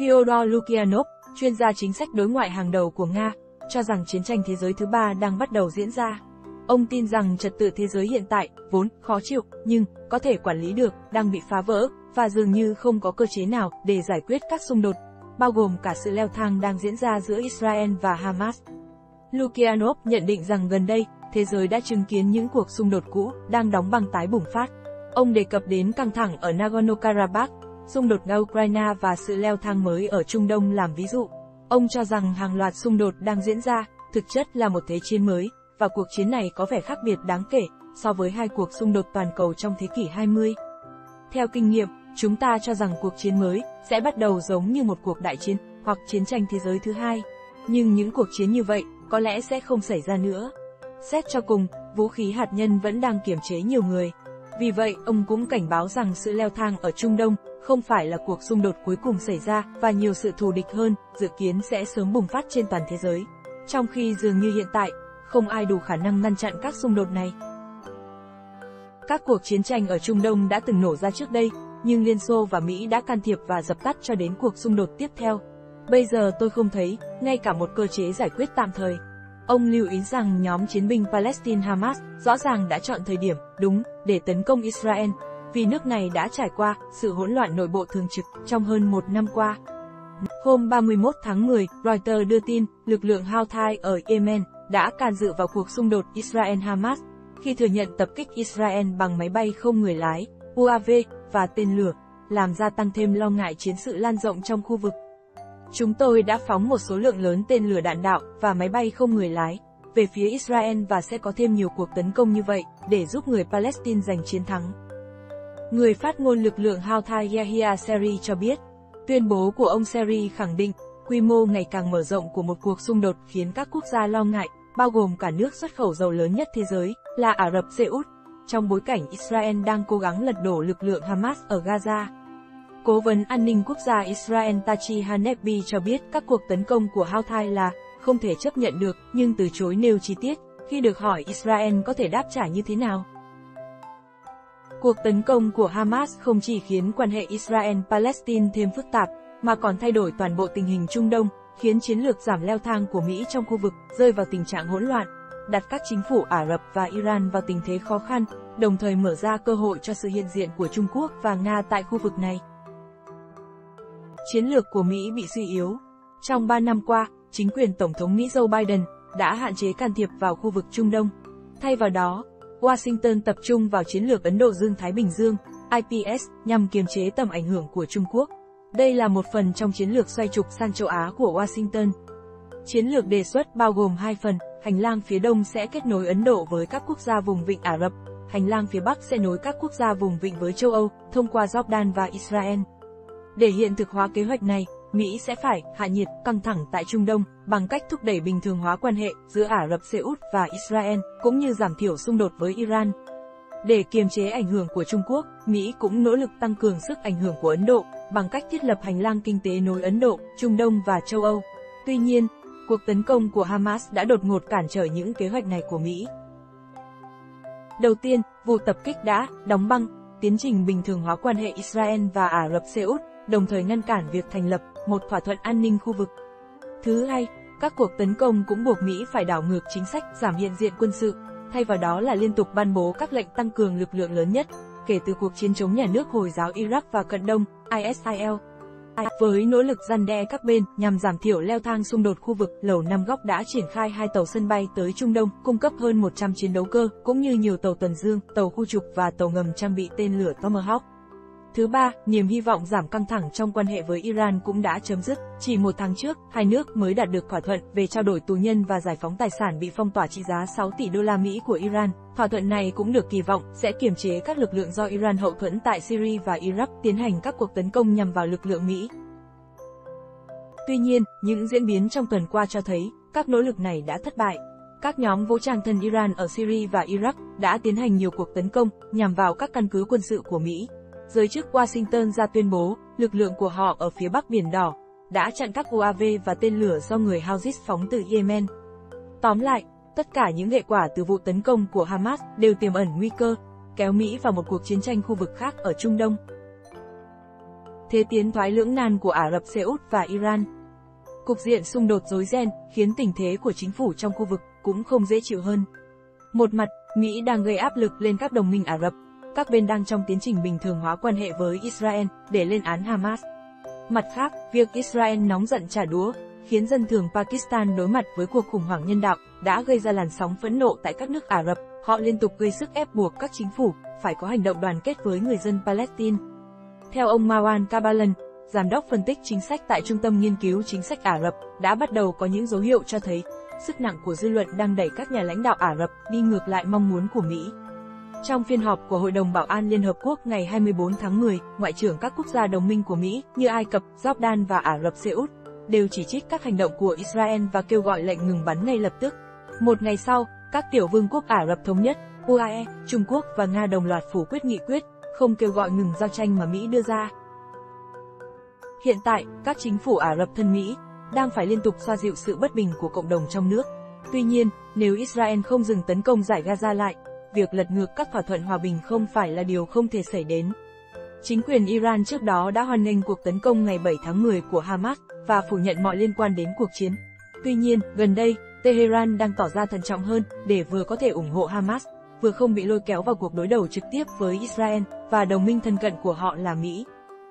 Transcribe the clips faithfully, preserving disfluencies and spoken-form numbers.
Fyodor Lukyanov, chuyên gia chính sách đối ngoại hàng đầu của Nga, cho rằng chiến tranh thế giới thứ ba đang bắt đầu diễn ra. Ông tin rằng trật tự thế giới hiện tại, vốn khó chịu, nhưng có thể quản lý được, đang bị phá vỡ, và dường như không có cơ chế nào để giải quyết các xung đột, bao gồm cả sự leo thang đang diễn ra giữa Israel và Hamas. Lukyanov nhận định rằng gần đây, thế giới đã chứng kiến những cuộc xung đột cũ đang đóng băng tái bùng phát. Ông đề cập đến căng thẳng ở Nagorno-Karabakh, xung đột Nga-Ukraine và sự leo thang mới ở Trung Đông làm ví dụ. Ông cho rằng hàng loạt xung đột đang diễn ra, thực chất là một thế chiến mới, và cuộc chiến này có vẻ khác biệt đáng kể so với hai cuộc xung đột toàn cầu trong thế kỷ hai mươi. Theo kinh nghiệm, chúng ta cho rằng cuộc chiến mới sẽ bắt đầu giống như một cuộc đại chiến hoặc chiến tranh thế giới thứ hai. Nhưng những cuộc chiến như vậy có lẽ sẽ không xảy ra nữa. Xét cho cùng, vũ khí hạt nhân vẫn đang kiềm chế nhiều người. Vì vậy, ông cũng cảnh báo rằng sự leo thang ở Trung Đông không phải là cuộc xung đột cuối cùng xảy ra, và nhiều sự thù địch hơn dự kiến sẽ sớm bùng phát trên toàn thế giới. Trong khi dường như hiện tại, không ai đủ khả năng ngăn chặn các xung đột này. Các cuộc chiến tranh ở Trung Đông đã từng nổ ra trước đây, nhưng Liên Xô và Mỹ đã can thiệp và dập tắt cho đến cuộc xung đột tiếp theo. Bây giờ tôi không thấy, ngay cả một cơ chế giải quyết tạm thời. Ông lưu ý rằng nhóm chiến binh Palestine Hamas rõ ràng đã chọn thời điểm đúng để tấn công Israel, vì nước này đã trải qua sự hỗn loạn nội bộ thường trực trong hơn một năm qua. Hôm ba mươi mốt tháng mười, Reuters đưa tin, lực lượng Houthi ở Yemen đã can dự vào cuộc xung đột Israel-Hamas, khi thừa nhận tập kích Israel bằng máy bay không người lái, u a vê, và tên lửa, làm gia tăng thêm lo ngại chiến sự lan rộng trong khu vực. Chúng tôi đã phóng một số lượng lớn tên lửa đạn đạo và máy bay không người lái về phía Israel và sẽ có thêm nhiều cuộc tấn công như vậy để giúp người Palestine giành chiến thắng. Người phát ngôn lực lượng Houthi Yahya Seri cho biết, tuyên bố của ông Seri khẳng định quy mô ngày càng mở rộng của một cuộc xung đột khiến các quốc gia lo ngại, bao gồm cả nước xuất khẩu dầu lớn nhất thế giới là Ả Rập Xê Út, trong bối cảnh Israel đang cố gắng lật đổ lực lượng Hamas ở Gaza. Cố vấn an ninh quốc gia Israel Tachi Hanefi cho biết các cuộc tấn công của Houthi là không thể chấp nhận được, nhưng từ chối nêu chi tiết khi được hỏi Israel có thể đáp trả như thế nào. Cuộc tấn công của Hamas không chỉ khiến quan hệ Israel-Palestine thêm phức tạp, mà còn thay đổi toàn bộ tình hình Trung Đông, khiến chiến lược giảm leo thang của Mỹ trong khu vực rơi vào tình trạng hỗn loạn, đặt các chính phủ Ả Rập và Iran vào tình thế khó khăn, đồng thời mở ra cơ hội cho sự hiện diện của Trung Quốc và Nga tại khu vực này. Chiến lược của Mỹ bị suy yếu. Trong ba năm qua, chính quyền Tổng thống Mỹ Joe Biden đã hạn chế can thiệp vào khu vực Trung Đông. Thay vào đó, Washington tập trung vào chiến lược Ấn Độ Dương-Thái Bình Dương, I P S, nhằm kiềm chế tầm ảnh hưởng của Trung Quốc. Đây là một phần trong chiến lược xoay trục sang châu Á của Washington. Chiến lược đề xuất bao gồm hai phần, hành lang phía đông sẽ kết nối Ấn Độ với các quốc gia vùng vịnh Ả Rập, hành lang phía bắc sẽ nối các quốc gia vùng vịnh với châu Âu, thông qua Jordan và Israel. Để hiện thực hóa kế hoạch này, Mỹ sẽ phải hạ nhiệt căng thẳng tại Trung Đông bằng cách thúc đẩy bình thường hóa quan hệ giữa Ả Rập Xê Út và Israel, cũng như giảm thiểu xung đột với Iran. Để kiềm chế ảnh hưởng của Trung Quốc, Mỹ cũng nỗ lực tăng cường sức ảnh hưởng của Ấn Độ bằng cách thiết lập hành lang kinh tế nối Ấn Độ, Trung Đông và châu Âu. Tuy nhiên, cuộc tấn công của Hamas đã đột ngột cản trở những kế hoạch này của Mỹ. Đầu tiên, vụ tập kích đã đóng băng tiến trình bình thường hóa quan hệ Israel và Ả Rập Xê Út, đồng thời ngăn cản việc thành lập một thỏa thuận an ninh khu vực. Thứ hai, các cuộc tấn công cũng buộc Mỹ phải đảo ngược chính sách giảm hiện diện quân sự, thay vào đó là liên tục ban bố các lệnh tăng cường lực lượng lớn nhất kể từ cuộc chiến chống nhà nước Hồi giáo Iraq và Cận Đông, I S I L. Với nỗ lực răn đe các bên nhằm giảm thiểu leo thang xung đột khu vực, Lầu Năm Góc đã triển khai hai tàu sân bay tới Trung Đông, cung cấp hơn một trăm chiến đấu cơ, cũng như nhiều tàu tuần dương, tàu khu trục và tàu ngầm trang bị tên lửa Tomahawk. Thứ ba, niềm hy vọng giảm căng thẳng trong quan hệ với Iran cũng đã chấm dứt. Chỉ một tháng trước, hai nước mới đạt được thỏa thuận về trao đổi tù nhân và giải phóng tài sản bị phong tỏa trị giá sáu tỷ đô la Mỹ của Iran. Thỏa thuận này cũng được kỳ vọng sẽ kiềm chế các lực lượng do Iran hậu thuẫn tại Syria và Iraq tiến hành các cuộc tấn công nhằm vào lực lượng Mỹ. Tuy nhiên, những diễn biến trong tuần qua cho thấy các nỗ lực này đã thất bại. Các nhóm vũ trang thân Iran ở Syria và Iraq đã tiến hành nhiều cuộc tấn công nhằm vào các căn cứ quân sự của Mỹ. Giới chức Washington ra tuyên bố, lực lượng của họ ở phía bắc Biển Đỏ đã chặn các u a vê và tên lửa do người Houthi phóng từ Yemen. Tóm lại, tất cả những hệ quả từ vụ tấn công của Hamas đều tiềm ẩn nguy cơ kéo Mỹ vào một cuộc chiến tranh khu vực khác ở Trung Đông. thế tiến thoái lưỡng nan của Ả Rập Xê Út và Iran. Cục diện xung đột rối ren khiến tình thế của chính phủ trong khu vực cũng không dễ chịu hơn. Một mặt, Mỹ đang gây áp lực lên các đồng minh Ả Rập, các bên đang trong tiến trình bình thường hóa quan hệ với Israel để lên án Hamas. Mặt khác, việc Israel nóng giận trả đũa, khiến dân thường Pakistan đối mặt với cuộc khủng hoảng nhân đạo, đã gây ra làn sóng phẫn nộ tại các nước Ả Rập, họ liên tục gây sức ép buộc các chính phủ phải có hành động đoàn kết với người dân Palestine. Theo ông Marwan Kabalan, giám đốc phân tích chính sách tại Trung tâm Nghiên cứu Chính sách Ả Rập, đã bắt đầu có những dấu hiệu cho thấy sức nặng của dư luận đang đẩy các nhà lãnh đạo Ả Rập đi ngược lại mong muốn của Mỹ. Trong phiên họp của Hội đồng Bảo an Liên Hợp Quốc ngày hai mươi tư tháng mười, Ngoại trưởng các quốc gia đồng minh của Mỹ như Ai Cập, Jordan và Ả Rập Xê Út đều chỉ trích các hành động của Israel và kêu gọi lệnh ngừng bắn ngay lập tức. Một ngày sau, các tiểu vương quốc Ả Rập Thống Nhất, u a e, Trung Quốc và Nga đồng loạt phủ quyết nghị quyết, không kêu gọi ngừng giao tranh mà Mỹ đưa ra. Hiện tại, các chính phủ Ả Rập thân Mỹ đang phải liên tục xoa dịu sự bất bình của cộng đồng trong nước. Tuy nhiên, nếu Israel không dừng tấn công Dải Gaza lại, việc lật ngược các thỏa thuận hòa bình không phải là điều không thể xảy đến. Chính quyền Iran trước đó đã hoan nghênh cuộc tấn công ngày bảy tháng mười của Hamas và phủ nhận mọi liên quan đến cuộc chiến. Tuy nhiên, gần đây, Tehran đang tỏ ra thận trọng hơn để vừa có thể ủng hộ Hamas, vừa không bị lôi kéo vào cuộc đối đầu trực tiếp với Israel và đồng minh thân cận của họ là Mỹ.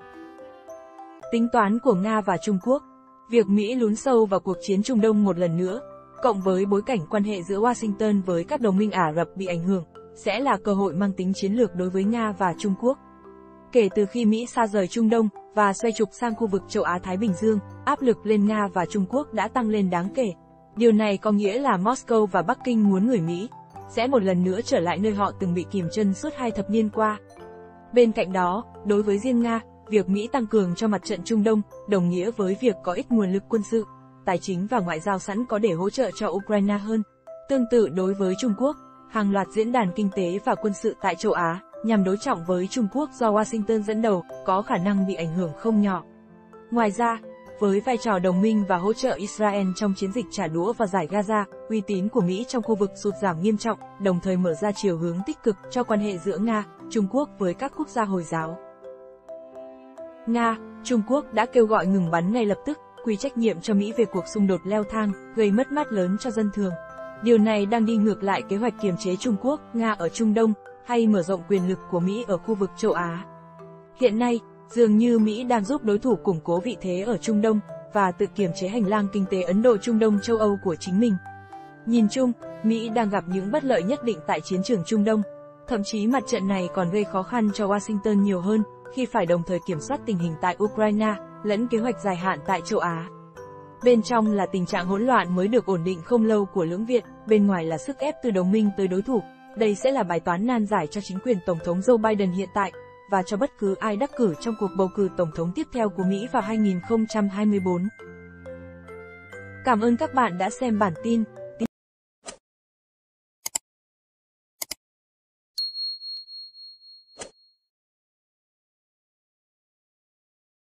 Tính toán của Nga và Trung Quốc. Việc Mỹ lún sâu vào cuộc chiến Trung Đông một lần nữa, cộng với bối cảnh quan hệ giữa Washington với các đồng minh Ả Rập bị ảnh hưởng, sẽ là cơ hội mang tính chiến lược đối với Nga và Trung Quốc. Kể từ khi Mỹ xa rời Trung Đông và xoay trục sang khu vực châu Á-Thái Bình Dương, áp lực lên Nga và Trung Quốc đã tăng lên đáng kể. Điều này có nghĩa là Moscow và Bắc Kinh muốn người Mỹ sẽ một lần nữa trở lại nơi họ từng bị kìm chân suốt hai thập niên qua. Bên cạnh đó, đối với riêng Nga, việc Mỹ tăng cường cho mặt trận Trung Đông đồng nghĩa với việc có ít nguồn lực quân sự, tài chính và ngoại giao sẵn có để hỗ trợ cho Ukraine hơn. Tương tự đối với Trung Quốc, hàng loạt diễn đàn kinh tế và quân sự tại châu Á, nhằm đối trọng với Trung Quốc do Washington dẫn đầu, có khả năng bị ảnh hưởng không nhỏ. Ngoài ra, với vai trò đồng minh và hỗ trợ Israel trong chiến dịch trả đũa vào Dải Gaza, uy tín của Mỹ trong khu vực sụt giảm nghiêm trọng, đồng thời mở ra chiều hướng tích cực cho quan hệ giữa Nga, Trung Quốc với các quốc gia Hồi giáo. Nga, Trung Quốc đã kêu gọi ngừng bắn ngay lập tức, quy trách nhiệm cho Mỹ về cuộc xung đột leo thang, gây mất mát lớn cho dân thường. Điều này đang đi ngược lại kế hoạch kiềm chế Trung Quốc, Nga ở Trung Đông, hay mở rộng quyền lực của Mỹ ở khu vực châu Á. Hiện nay, dường như Mỹ đang giúp đối thủ củng cố vị thế ở Trung Đông, và tự kiềm chế hành lang kinh tế Ấn Độ Trung Đông châu Âu của chính mình. Nhìn chung, Mỹ đang gặp những bất lợi nhất định tại chiến trường Trung Đông. Thậm chí mặt trận này còn gây khó khăn cho Washington nhiều hơn, khi phải đồng thời kiểm soát tình hình tại Ukraine, lẫn kế hoạch dài hạn tại châu Á. Bên trong là tình trạng hỗn loạn mới được ổn định không lâu của lưỡng viện, bên ngoài là sức ép từ đồng minh tới đối thủ. Đây sẽ là bài toán nan giải cho chính quyền Tổng thống Joe Biden hiện tại, và cho bất cứ ai đắc cử trong cuộc bầu cử Tổng thống tiếp theo của Mỹ vào hai nghìn không trăm hai mươi tư. Cảm ơn các bạn đã xem bản tin.